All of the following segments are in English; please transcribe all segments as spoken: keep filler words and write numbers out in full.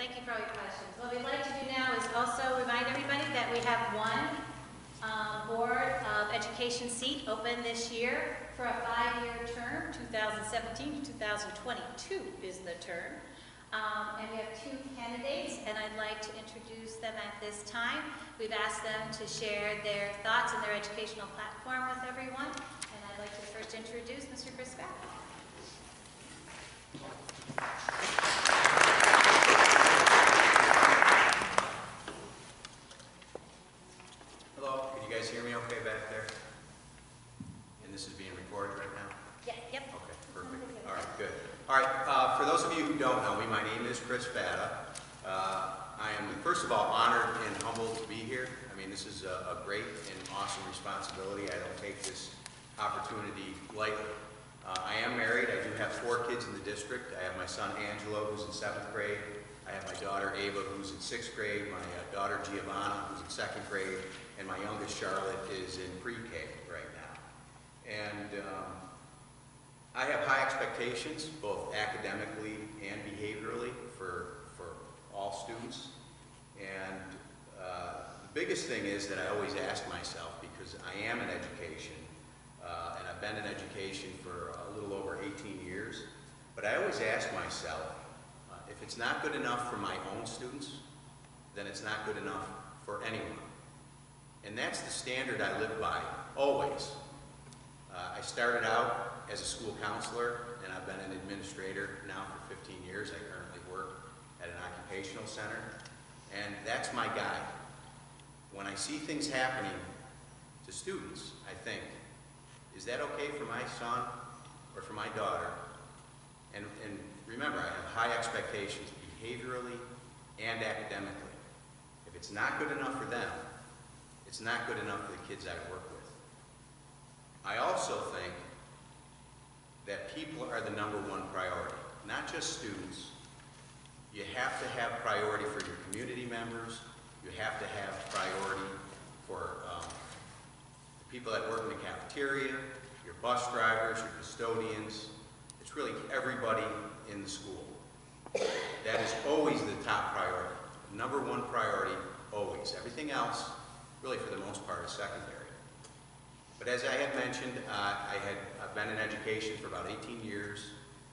Thank you for all your questions. What we'd like to do now is also remind everybody that we have one um, Board of Education seat open this year for a five-year term. two thousand seventeen to two thousand twenty-two is the term. Um, and we have two candidates, and I'd like to introduce them at this time. We've asked them to share their thoughts and their educational platform with everyone. And I'd like to first introduce Mister Chris Spada. Hello, can you guys hear me okay back there? And this is being recorded right now? Yeah, yep. Okay, perfect. All right, good. All right, uh, for those of you who don't know me, my name is Chris Spada. Uh, I am, first of all, honored and humbled to be here. I mean, this is a, a great and awesome responsibility. I don't take this opportunity lightly. Uh, I am married. I do have four kids in the district. I have my son Angelo, who's in seventh grade. I have my daughter Ava, who's in sixth grade, my uh, daughter Giovanna, who's in second grade, and my youngest Charlotte is in pre-K right now. And um, I have high expectations, both academically and behaviorally, for, for all students. And uh, the biggest thing is that I always ask myself, because I am in education, uh, and I've been in education for a little over eighteen years, but I always ask myself, uh, if it's not good enough for my own students, then it's not good enough for anyone. And that's the standard I live by, always. Uh, I started out as a school counselor, and I've been an administrator now for fifteen years. I currently work at an occupational center, and that's my guide. When I see things happening to students, I think, is that okay for my son or for my daughter? And, and remember, I have high expectations behaviorally and academically. If it's not good enough for them, it's not good enough for the kids I work with. I also think that people are the number one priority, not just students. You have to have priority for your community members. You have to have priority for um, the people that work in the cafeteria, your bus drivers, your custodians. It's really everybody in the school. That is always the top priority. Number one priority, always. Everything else, really for the most part, is secondary. But as I had mentioned, uh, I had I've been in education for about eighteen years.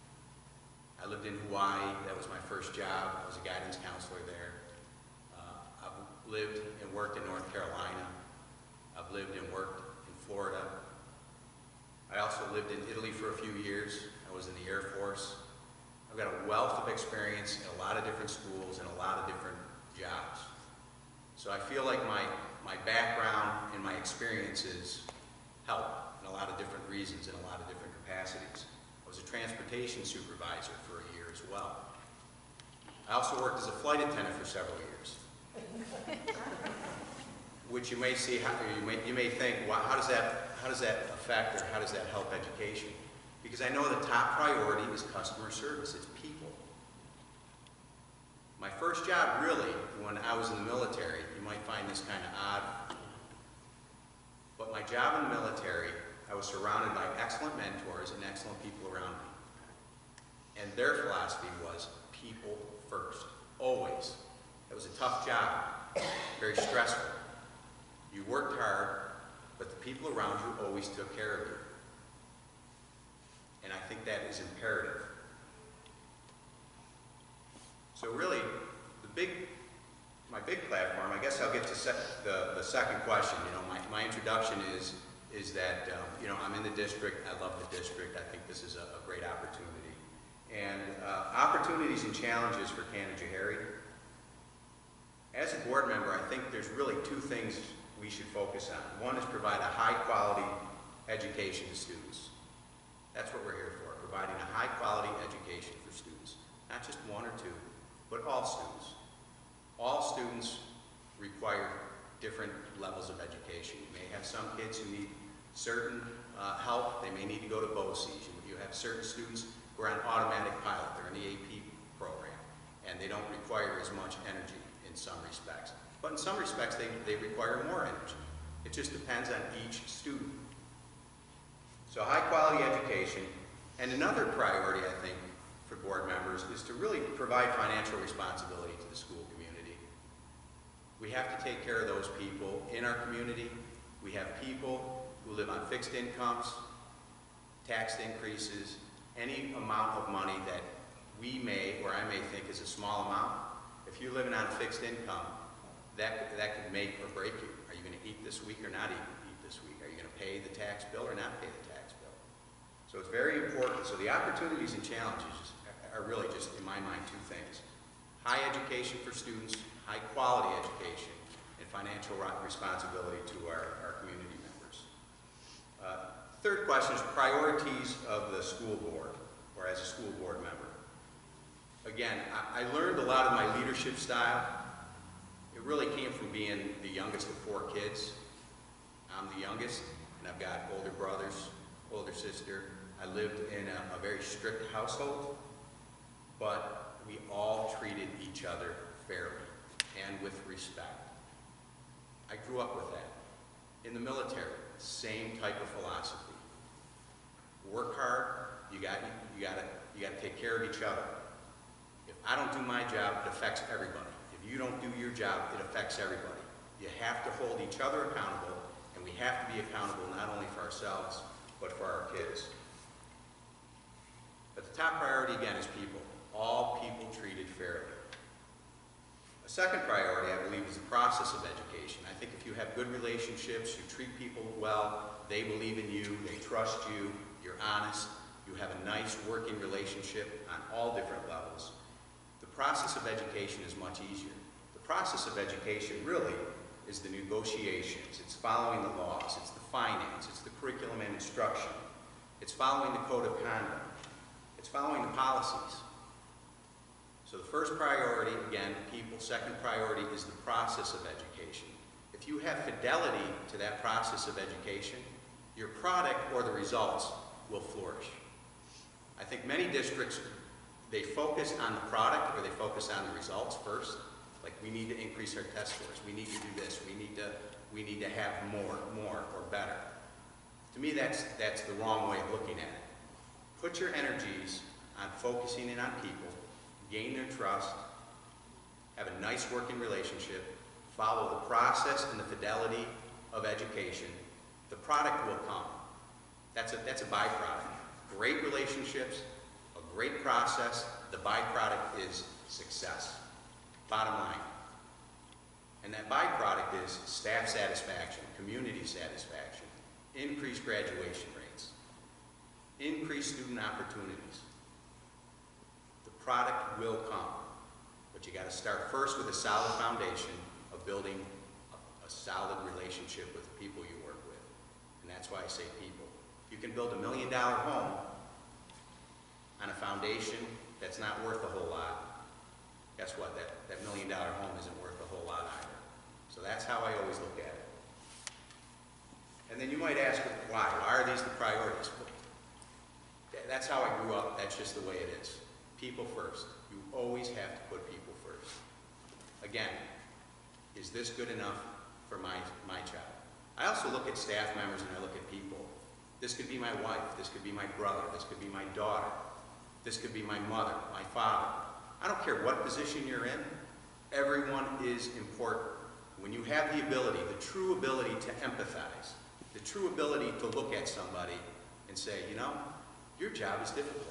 I lived in Hawaii. That was my first job. I was a guidance counselor there. Uh, I've lived and worked in North Carolina. I've lived and worked in Florida. I also lived in Italy for a few years. I was in the Air Force. I've got a wealth of experience in a lot of different schools and a lot of different jobs. So I feel like my, my background and my experiences help in a lot of different reasons in a lot of different capacities. I was a transportation supervisor for a year as well. I also worked as a flight attendant for several years. Which you may see, how, you, may, you may think, well, how does that, how does that affect or how does that help education? Because I know the top priority is customer service, it's people. My first job really, when I was in the military, you might find this kind of odd, but my job in the military, I was surrounded by excellent mentors and excellent people around me. And their philosophy was people first, always. It was a tough job, very stressful. You worked hard, but the people around you always took care of you. And I think that is imperative. So really, the big, my big platform, I guess I'll get to sec the, the second question. You know, my, my introduction is, is that, um, you know, I'm in the district. I love the district. I think this is a, a great opportunity. And uh, opportunities and challenges for Canajoharie. As a board member, I think there's really two things we should focus on. One is provide a high-quality education to students. That's what we're here for, providing a high-quality education for students. Not just one or two, but all students. All students require different levels of education. You may have some kids who need certain uh, help. They may need to go to B O C Es. You have certain students who are on automatic pilot. They're in the A P program, and they don't require as much energy in some respects. But in some respects, they, they require more energy. It just depends on each student. So high quality education, and another priority, I think, for board members is is to really provide financial responsibility to the school community. We have to take care of those people in our community. We have people who live on fixed incomes, tax increases, any amount of money that we may, or I may think is a small amount. If you're living on a fixed income, that, that could make or break you. Are you going to eat this week or not eat, eat this week? Are you going to pay the tax bill or not pay the tax bill? So it's very important. So the opportunities and challenges are really just, in my mind, two things. High education for students, high quality education, and financial responsibility to our, our community members. Uh, third question is priorities of the school board, or as a school board member. Again, I, I learned a lot of my leadership style. It really came from being the youngest of four kids. I'm the youngest, and I've got older brothers, older sister. I lived in a, a very strict household, but we all treated each other fairly and with respect. I grew up with that. In the military, same type of philosophy. Work hard, you got you got to you got to take care of each other. If I don't do my job, it affects everybody. If you don't do your job, it affects everybody. You have to hold each other accountable, and we have to be accountable not only for ourselves, but for our kids. But the top priority, again, is people. All people treated fairly. A second priority, I believe, is the process of education. I think if you have good relationships, you treat people well, they believe in you, they trust you, you're honest, you have a nice working relationship on all different levels, the process of education is much easier. The process of education really is the negotiations. It's following the laws. It's the finance. It's the curriculum and instruction. It's following the code of conduct. It's following the policies. So the first priority, again, people. Second priority is the process of education. If you have fidelity to that process of education, your product or the results will flourish. I think many districts, they focus on the product or they focus on the results first. Like, we need to increase our test scores. We need to do this. We need to, we need to have more, more, or better. To me, that's, that's the wrong way of looking at it. Put your energies on focusing in on people, gain their trust, have a nice working relationship, follow the process and the fidelity of education. The product will come. That's a, that's a byproduct. Great relationships, a great process, the byproduct is success. Bottom line. And that byproduct is staff satisfaction, community satisfaction, increased graduation rates, increased student opportunities. The product will come, but you got to start first with a solid foundation of building a, a solid relationship with the people you work with. And that's why I say people. You can build a million dollar home on a foundation that's not worth a whole lot. Guess what? That, that million dollar home isn't worth a whole lot either. So that's how I always look at it. And then you might ask, why? Why are these the priorities? That's how I grew up. That's just the way it is. People first. You always have to put people first. Again, is this good enough for my, my child? I also look at staff members and I look at people. This could be my wife. This could be my brother. This could be my daughter. This could be my mother, my father. I don't care what position you're in. Everyone is important. When you have the ability, the true ability to empathize, the true ability to look at somebody and say, you know, your job is difficult.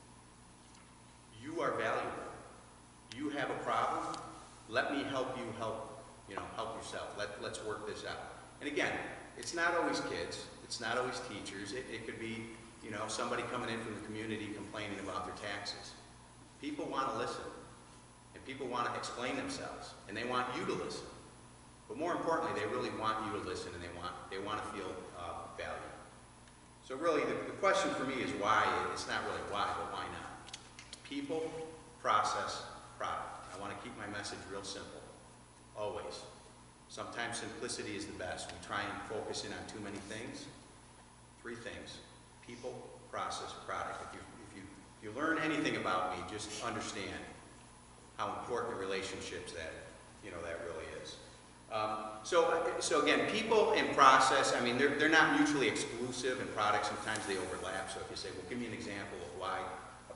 You are valuable. You have a problem. Let me help you help, you know, help yourself. Let, let's work this out. And again, it's not always kids. It's not always teachers. It, it could be, you know, somebody coming in from the community complaining about their taxes. People want to listen, and people want to explain themselves, and they want you to listen. But more importantly, they really want you to listen, and they want they want to feel uh, valued. So really, the, the question for me is why. It's not really why, but why not? People, process, product. I want to keep my message real simple, always. Sometimes simplicity is the best. We try and focus in on too many things. Three things: people, process, product. If you If you learn anything about me, just understand how important relationships that, you know, that really is. Um, so, so again, people and process, I mean, they're, they're not mutually exclusive, and products, sometimes they overlap. So if you say, well, give me an example of why a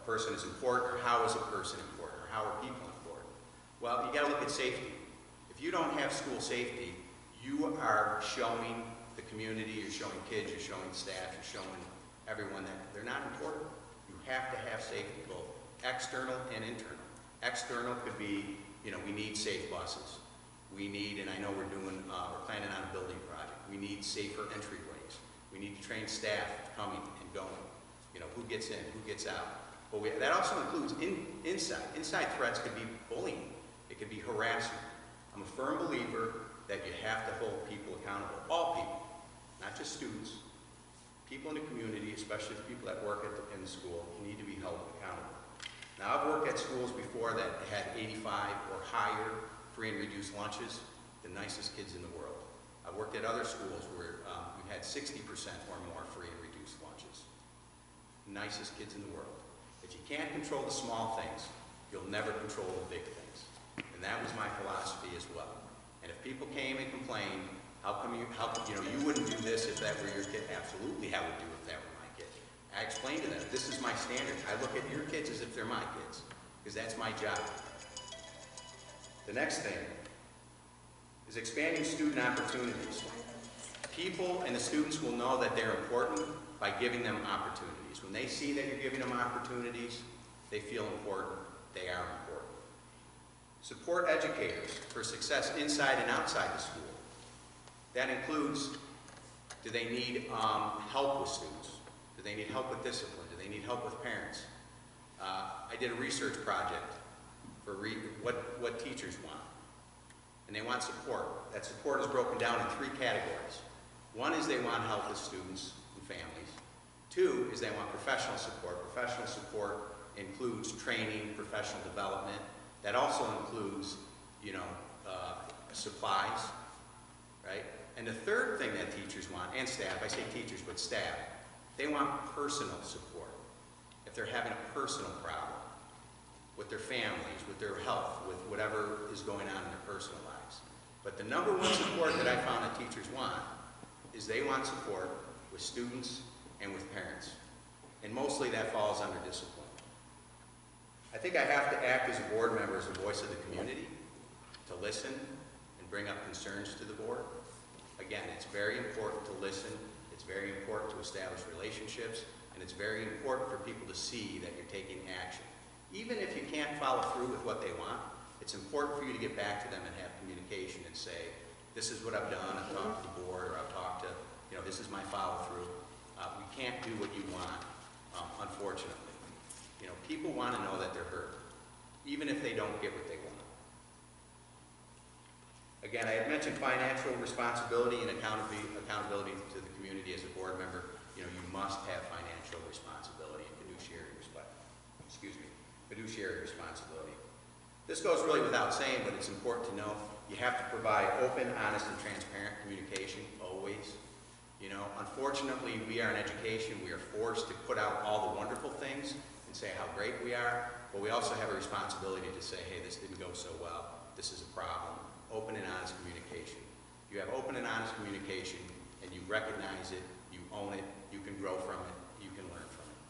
a person is important, or how is a person important, or how are people important? Well, you got to look at safety. If you don't have school safety, you are showing the community, you're showing kids, you're showing staff, you're showing everyone that they're not important. You have to have safety, both external and internal. External could be, you know, we need safe buses. We need, and I know we're doing, uh, we're planning on a building project. We need safer entryways. We need to train staff coming and going. You know, who gets in, who gets out. But we, that also includes in, inside. Inside threats could be bullying. It could be harassment. I'm a firm believer that you have to hold people accountable. All people, not just students. People in the community, especially the people that work at the, in the school, need to be held accountable. Now, I've worked at schools before that had eighty-five or higher free and reduced lunches, the nicest kids in the world. I've worked at other schools where um, we had sixty percent or more free and reduced lunches. Nicest kids in the world. If you can't control the small things, you'll never control the big things. And that was my philosophy as well. And if people came and complained, how come you, how come, you know, you wouldn't do this if that were your kid? Absolutely, I would do if that were my kid. I explained to them, this is my standard. I look at your kids as if they're my kids, because that's my job. The next thing is expanding student opportunities. People and the students will know that they're important by giving them opportunities. When they see that you're giving them opportunities, they feel important. They are important. Support educators for success inside and outside the school. That includes, do they need um, help with students? Do they need help with discipline? Do they need help with parents? Uh, I did a research project for re what, what teachers want. And they want support. That support is broken down in three categories. One is they want help with students and families. Two is they want professional support. Professional support includes training, professional development. That also includes, you know, uh, supplies, right? And the third thing that teachers want, and staff, I say teachers, but staff, they want personal support. If they're having a personal problem with their families, with their health, with whatever is going on in their personal lives. But the number one support that I found that teachers want is they want support with students and with parents. And mostly that falls under discipline. I think I have to act as a board member as a voice of the community, to listen and bring up concerns to the board. Again, it's very important to listen, it's very important to establish relationships, and it's very important for people to see that you're taking action. Even if you can't follow through with what they want, it's important for you to get back to them and have communication and say, this is what I've done, I've talked to the board, or I've talked to, you know, this is my follow-through. Uh, we can't do what you want, um, unfortunately. You know, people want to know that they're heard, even if they don't get what they want. Again, I had mentioned financial responsibility and accountability, accountability to the community as a board member. You know, you must have financial responsibility and fiduciary respect. Excuse me, fiduciary responsibility. This goes really without saying, but it's important to know. You have to provide open, honest, and transparent communication always. You know, unfortunately, we are in education. We are forced to put out all the wonderful things and say how great we are, but we also have a responsibility to say, hey, this didn't go so well. This is a problem. Open and honest communication. You have open and honest communication, and you recognize it, you own it, you can grow from it, you can learn from it.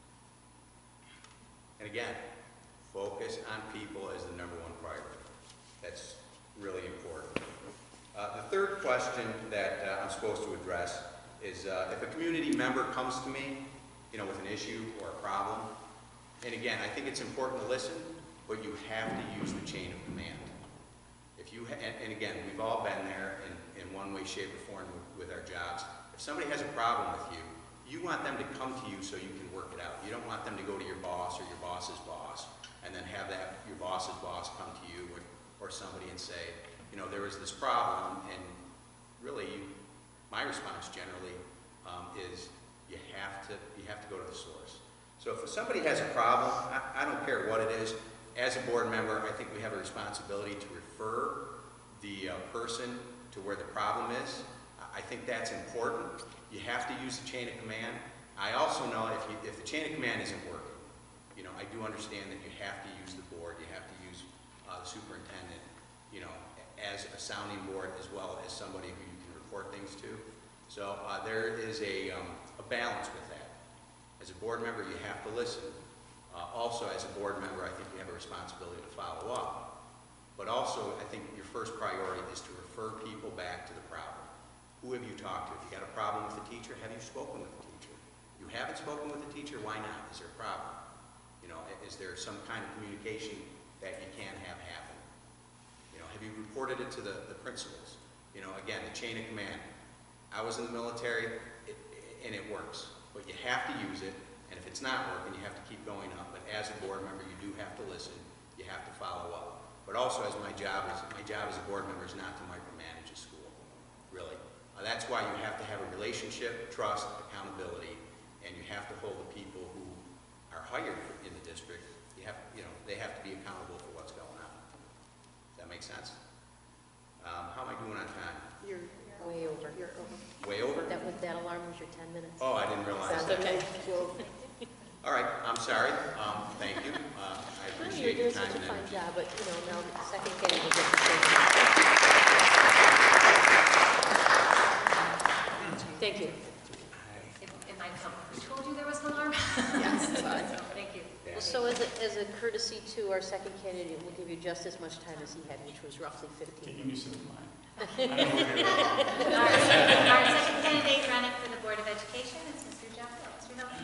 And again, focus on people as the number one priority. That's really important. Uh, the third question that uh, I'm supposed to address is uh, if a community member comes to me, you know, with an issue or a problem, and again, I think it's important to listen, but you have to use the chain of command. If you ha and, and again, we've all been there in, in one way, shape, or form with, with our jobs. If somebody has a problem with you, you want them to come to you so you can work it out. You don't want them to go to your boss or your boss's boss and then have that your boss's boss come to you or, or somebody and say, you know, there is this problem, and really, you, my response generally um, is you have to you have to go to the source. So if somebody has a problem, I, I don't care what it is. As a board member, I think we have a responsibility to refer the uh, person to where the problem is. I think that's important. You have to use the chain of command. I also know if, you, if the chain of command isn't working, you know, I do understand that you have to use the board, you have to use uh, the superintendent, you know, as a sounding board as well as somebody who you can report things to. So uh, there is a, um, a balance with that. As a board member, you have to listen, Uh, also, as a board member, I think you have a responsibility to follow up. But also, I think your first priority is to refer people back to the problem. Who have you talked to? If you got a problem with the teacher, have you spoken with the teacher? You haven't spoken with the teacher, why not? Is there a problem? You know, is there some kind of communication that you can't have happen? You know, have you reported it to the, the principals? You know, again, the chain of command. I was in the military, it, and it works. But you have to use it, and if it's not working, you have to keep going up. But as a board member, you do have to listen. You have to follow up. But also, as my job is, my job as a board member is not to micromanage a school, really. Uh, that's why you have to have a relationship, trust, accountability, and you have to hold the people who are hired in the district. You have, you know, they have to be accountable for what's going on. Does that make sense? Um, how am I doing on time? You're way over. You're over. Way over? That was, that alarm was your ten minutes. Oh, I didn't realize Sounds that. okay. You're- All right, I'm sorry. Um, thank you. Uh, I No, appreciate you're your doing time such a and fine energy. job, but, you know, now the second candidate gets the same. Thank you. If, if I come, who told you there was an alarm? Yes, sorry. Thank you. Yeah. So as a, as a courtesy to our second candidate, we'll give you just as much time as he had, which was roughly fifteen. Taking you some of mine. I don't know where you're at. Our second, our second candidate running for the Board of Education is Mister Jeff Hill. Mister Hill?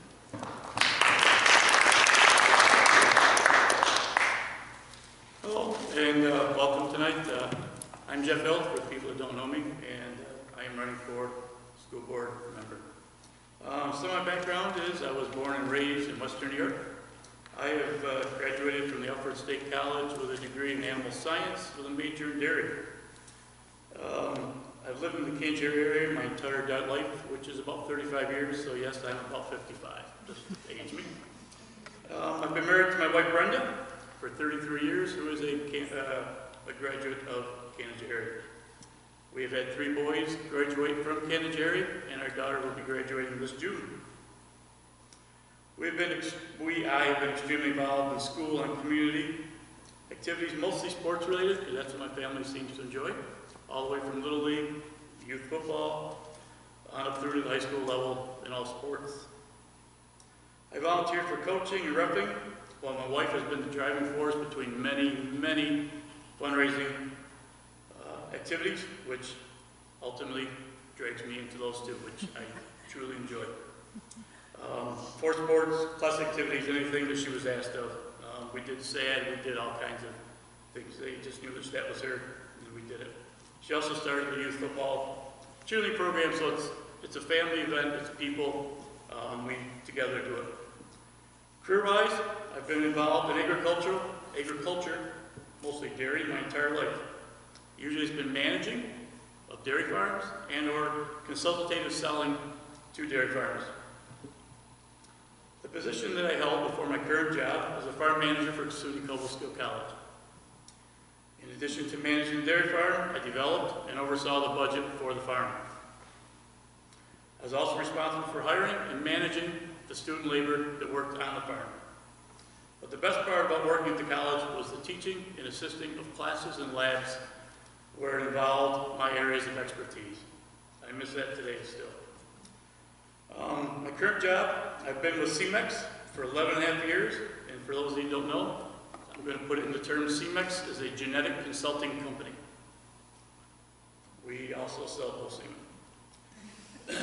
Hello, and uh, welcome tonight. Uh, I'm Jeff Hill, for the people that don't know me, and uh, I am running for school board member. Um, so my background is I was born and raised in Western New York. I have uh, graduated from the Alfred State College with a degree in animal science with a major in dairy. Um, I've lived in the Kansas area my entire adult life, which is about thirty-five years, so yes, I'm about fifty-five, just age me. Um, I've been married to my wife Brenda for thirty-three years, who is a, Can- uh, a graduate of Kansas area. We have had three boys graduate from Kansas area, and our daughter will be graduating this June. We've been, ex- we, I have been extremely involved in school and community activities, mostly sports related, because that's what my family seems to enjoy, all the way from Little League, youth football, on up through to the high school level in all sports. I volunteered for coaching and roughing, while my wife has been the driving force between many, many fundraising uh, activities, which ultimately drags me into those two, which I truly enjoy. Um, for sports, class activities, anything that she was asked of. Um, we did S A D, we did all kinds of things. They just knew that that was her, and we did it. She also started the youth football cheerleading program, so it's, it's a family event, it's people, um, we together do it. Career-wise, I've been involved in agricultural, agriculture, mostly dairy, my entire life. Usually it's been managing of dairy farms and or consultative selling to dairy farms. The position that I held before my current job was a farm manager for SUNY Cobleskill College. In addition to managing the dairy farm, I developed and oversaw the budget for the farm. I was also responsible for hiring and managing the student labor that worked on the farm. But the best part about working at the college was the teaching and assisting of classes and labs where it involved my areas of expertise. I miss that today still. Um, my current job, I've been with C M E X for eleven and a half years, and for those of you who don't know, I'm going to put it into terms. C M E X is a genetic consulting company. We also sell whole semen.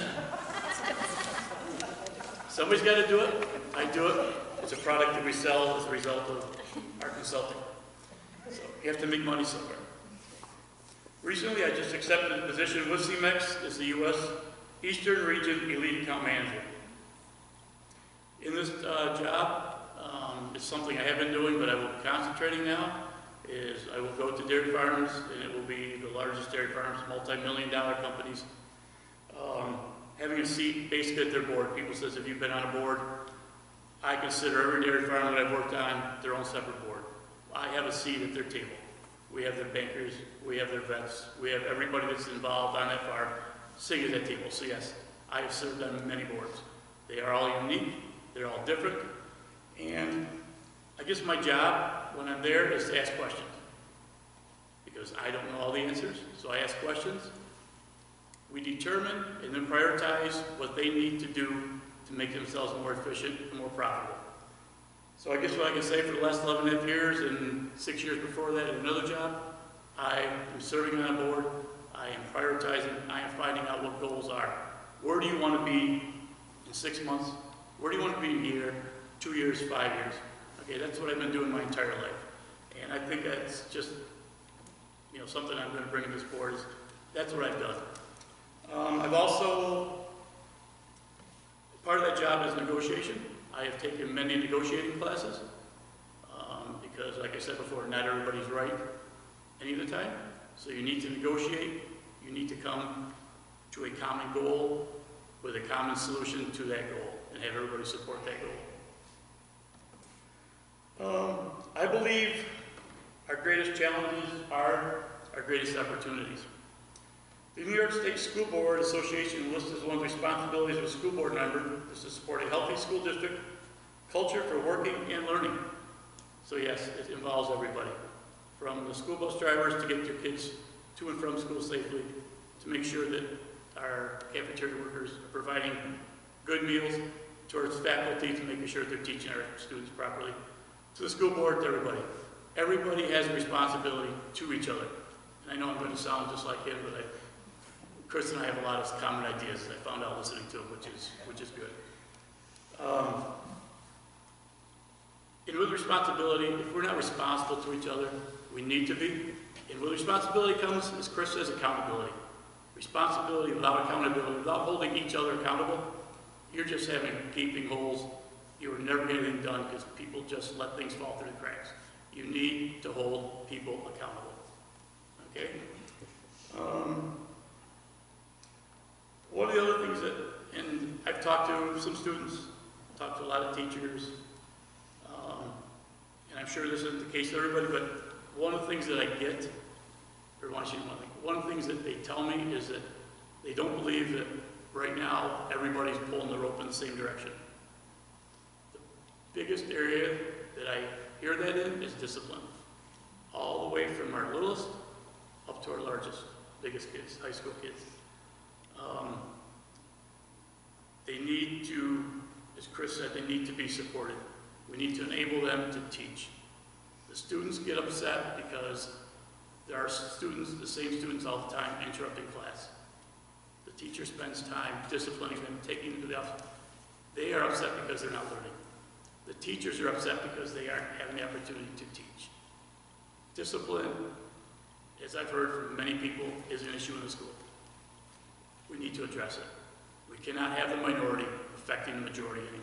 Somebody's got to do it. I do it. It's a product that we sell as a result of our consulting. So you have to make money somewhere. Recently, I just accepted a position with C M E X as the U S Eastern Region Elite Account Manager. In this uh, job, um, it's something I have been doing, but I will be concentrating now, is I will go to dairy farms, and it will be the largest dairy farms, multi-million dollar companies, um, having a seat basically at their board. People says, if you've been on a board, I consider every dairy farm that I've worked on their own separate board. I have a seat at their table. We have their bankers, we have their vets, we have everybody that's involved on that farm sitting at that table. So yes, I have served on many boards. They are all unique, they're all different, and I guess my job when I'm there is to ask questions. Because I don't know all the answers, so I ask questions. We determine and then prioritize what they need to do to make themselves more efficient and more profitable. So I guess what I can say for the last eleven and a half years and six years before that at another job, I am serving on a board, I am prioritizing, I am finding out what goals are. Where do you want to be in six months? Where do you want to be in a year, two years, five years? Okay, that's what I've been doing my entire life. And I think that's just, you know, something I'm going to bring to this board is that's what I've done. Um, I've also, part of that job is negotiation. I have taken many negotiating classes um, because, like I said before, not everybody's right any of the time. So you need to negotiate. You need to come to a common goal with a common solution to that goal and have everybody support that goal. Um, I believe our greatest challenges are our greatest opportunities. The New York State School Board Association lists as one of the responsibilities of a school board member is to support a healthy school district culture for working and learning. So yes, it involves everybody, from the school bus drivers to get their kids to and from school safely, to make sure that our cafeteria workers are providing good meals, towards faculty to making sure they're teaching our students properly, to the school board, to everybody. Everybody has a responsibility to each other. And I know I'm going to sound just like him, but I, Chris and I have a lot of common ideas I found out listening to him, which is, which is good. Um, and with responsibility, if we're not responsible to each other, we need to be. And with responsibility comes, as Chris says, accountability. Responsibility without accountability, without holding each other accountable, you're just having gaping holes. You are never getting anything done because people just let things fall through the cracks. You need to hold people accountable. Okay? Um, one of the other things that, and I've talked to some students, talked to a lot of teachers, um, and I'm sure this isn't the case to everybody, but one of the things that I get, or one, one of the things that they tell me is that they don't believe that right now everybody's pulling the rope in the same direction. The biggest area that I hear that in is discipline. All the way from our littlest up to our largest, biggest kids, high school kids. Um, they need to, as Chris said, they need to be supported. We need to enable them to teach. The students get upset because there are students, the same students all the time, interrupting class. The teacher spends time disciplining them, taking them to the office. They are upset because they're not learning. The teachers are upset because they aren't having the opportunity to teach. Discipline, as I've heard from many people, is an issue in the school. We need to address it. We cannot have the minority affecting the majority any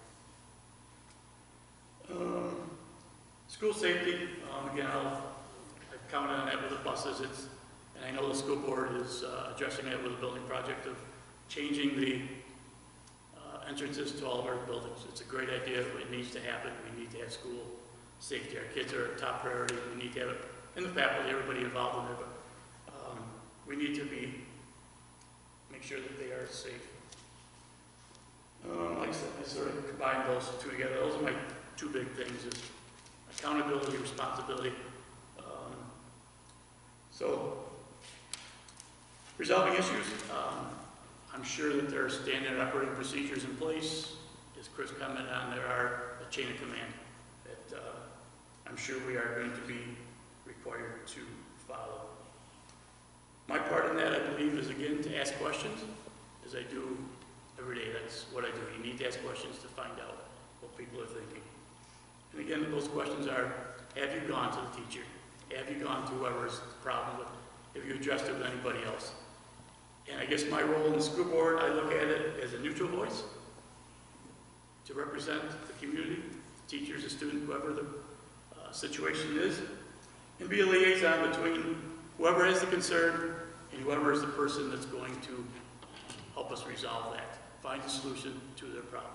longer. Um, school safety, um, again, I'll, I've counted on that with the buses. It's, and I know the school board is uh, addressing that with a building project of changing the uh, entrances to all of our buildings. It's a great idea. It needs to happen. We need to have school safety. Our kids are a top priority. We need to have it, and the faculty, everybody involved in it, but um, we need to be, make sure that they are safe. Um, like I said, I sort of combine those two together. Those are my two big things, is accountability, responsibility. Um, so, resolving issues, um, I'm sure that there are standard operating procedures in place. As Chris commented on, there are a chain of command that uh, I'm sure we are going to be required to follow. My part in that, I believe, is again to ask questions, as I do every day. That's what I do. You need to ask questions to find out what people are thinking. And again, those questions are, have you gone to the teacher? Have you gone to whoever's the problem with? Have you addressed it with anybody else? And I guess my role in the school board, I look at it as a neutral voice to represent the community, teachers, the student, whoever the uh, situation is, and be a liaison between whoever has the concern and whoever is the person that's going to help us resolve that, find a solution to their problem.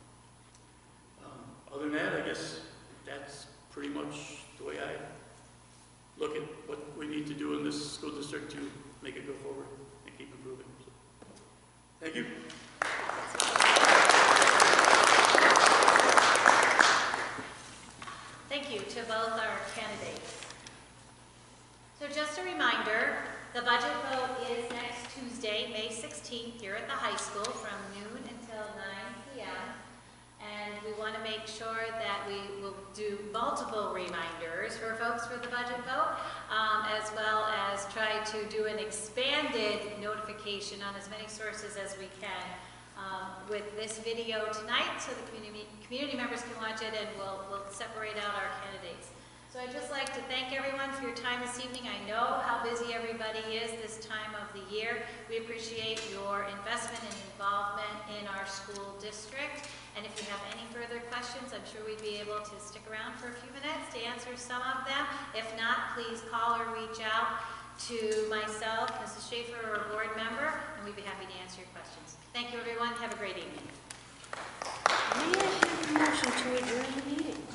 Um, other than that, I guess that's pretty much the way I look at what we need to do in this school district to make it go forward and keep improving. Thank you. Thank you to both our candidates. So just a reminder, the budget vote is next Tuesday, May sixteenth, here at the high school from noon until nine p m And we want to make sure that we will do multiple reminders for folks for the budget vote, um, as well as try to do an expanded notification on as many sources as we can um, with this video tonight, so the community, community members can watch it, and we'll, we'll separate out our candidates. So I'd just like to thank everyone for your time this evening. I know how busy everybody is this time of the year. We appreciate your investment and involvement in our school district. And if you have any further questions, I'm sure we'd be able to stick around for a few minutes to answer some of them. If not, please call or reach out to myself, Missus Schaefer, or a board member, and we'd be happy to answer your questions. Thank you, everyone. Have a great evening. May I have a motion to adjourn the meeting?